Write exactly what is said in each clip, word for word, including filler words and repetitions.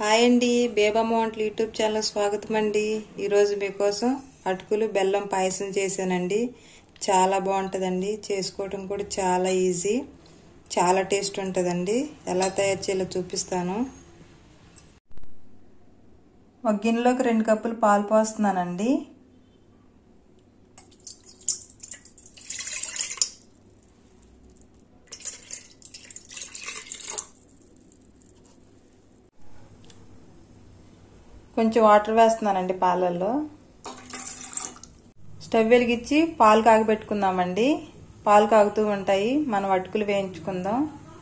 Hi అండి, బేబమ్మ వంటలు YouTube channel స్వాగతం అండి. ఈరోజు మీకోసం అటుకులు బెల్లం పాయసం చేశానండి. చాలా బాగుంటుందండి. చేసుకోవడం కూడా చాలా ఈజీ, చాలా టేస్ట్ ఉంటుందండి. ఎలా తయారు చేయాలో చూపిస్తాను. ఒక గిన్నెలోకి రెండు కప్పులు పాలు పోస్తున్నానండి. కొంచెం వాటర్ వేస్తున్నానండి పాలల్లో. స్టవ్ వెలిగించి పాలు కాగబెట్టుకుందామండి. పాలు కాగుతూ ఉంటాయి, మనం అటుకులు వేయించుకుందాం.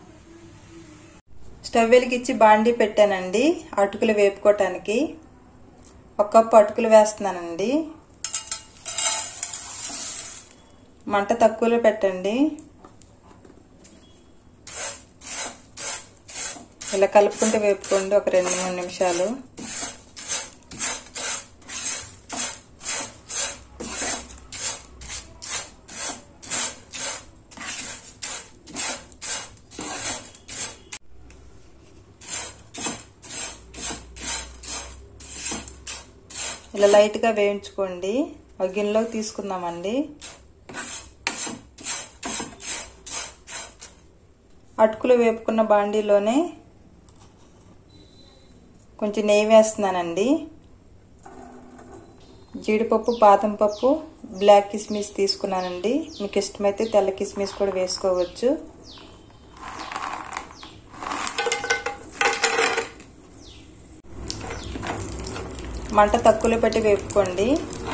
స్టవ్ వెలిగించి బాండీ పెట్టానండి అటుకులు వేపుకోవటానికి. ఒక కప్పు అటుకులు వేస్తున్నానండి. మంట తక్కువలో పెట్టండి. ఇలా కలుపుకుంటూ వేపుకోండి ఒక రెండు మూడు నిమిషాలు. ఇలా లైట్గా వేయించుకోండి. ఒక గిన్నెలోకి తీసుకుందామండి. అటుకులు వేపుకున్న బాండీలోనే కొంచెం నెయ్యి వేస్తున్నానండి. జీడిపప్పు, బాదం పప్పు, బ్లాక్ కిస్మిస్ తీసుకున్నానండి. మీకు ఇష్టమైతే తెల్ల కిస్మిస్ కూడా వేసుకోవచ్చు. మంట తక్కువలో పెట్టి వేపుకోండి.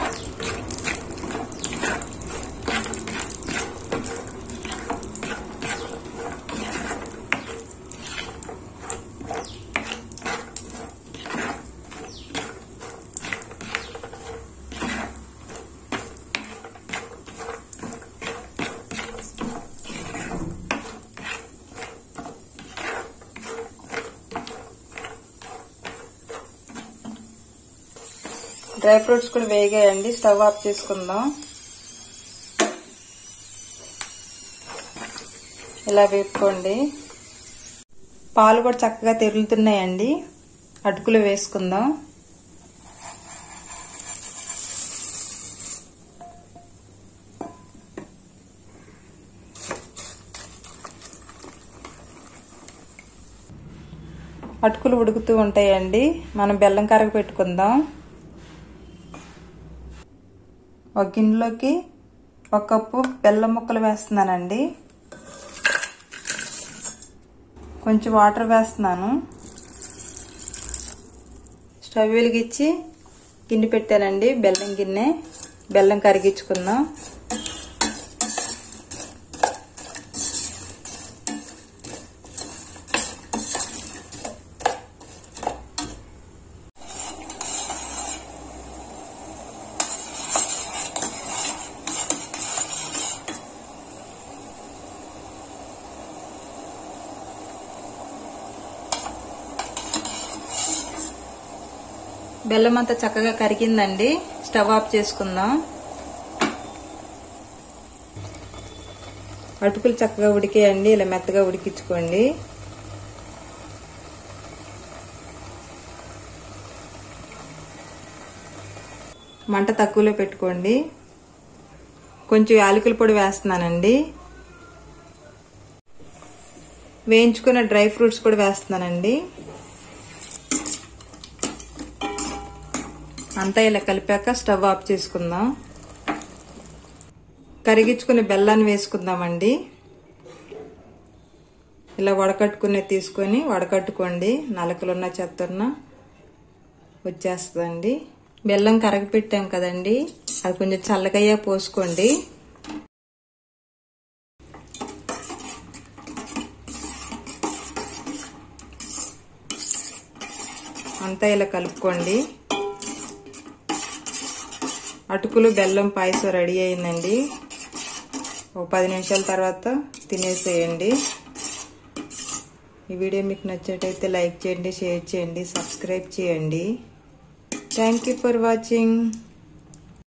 డ్రై ఫ్రూట్స్ కూడా వేగాయండి. స్టవ్ ఆఫ్ చేసుకుందాం. ఇలా వేపుకోండి. పాలు కూడా చక్కగా తెరులుతున్నాయండి. అటుకులు వేసుకుందాం. అటుకులు ఉడుకుతూ ఉంటాయండి. మనం బెల్లం కరగ పెట్టుకుందాం. ఒక గిన్నెలోకి ఒక కప్పు బెల్లం ముక్కలు వేస్తున్నానండి. కొంచెం వాటర్ వేస్తున్నాను. స్టవ్ వెలిగించి గిన్నె పెట్టానండి. బెల్లం గిన్నె. బెల్లం కరిగించుకుందాం. బెల్లం అంతా చక్కగా కరిగిందండి. స్టవ్ ఆఫ్ చేసుకుందాం. అటుకులు చక్కగా ఉడికేయండి. ఇలా మెత్తగా ఉడికించుకోండి. మంట తక్కువలో పెట్టుకోండి. కొంచెం యాలకుల పొడి వేస్తున్నానండి. వేయించుకున్న డ్రై ఫ్రూట్స్ కూడా వేస్తున్నానండి. అంతా ఇలా కలిపాక స్టవ్ ఆఫ్ చేసుకుందాం. కరిగించుకుని బెల్లాన్ని వేసుకుందామండి. ఇలా వడకట్టుకునే తీసుకొని వడకట్టుకోండి. నలకలున్న చెత్తన్న వచ్చేస్తుందండి. బెల్లం కరగపెట్టాం కదండి, అది కొంచెం చల్లగయ్యా పోసుకోండి. అంతా ఇలా కలుపుకోండి. అటుకులు బెల్లం పాయసం రెడీ అయిందండి. ఒక పది నిమిషాల తర్వాత తినేసేయండి. ఈ వీడియో మీకు నచ్చినట్టయితే లైక్ చేయండి, షేర్ చేయండి, సబ్స్క్రైబ్ చేయండి. Thank you for watching.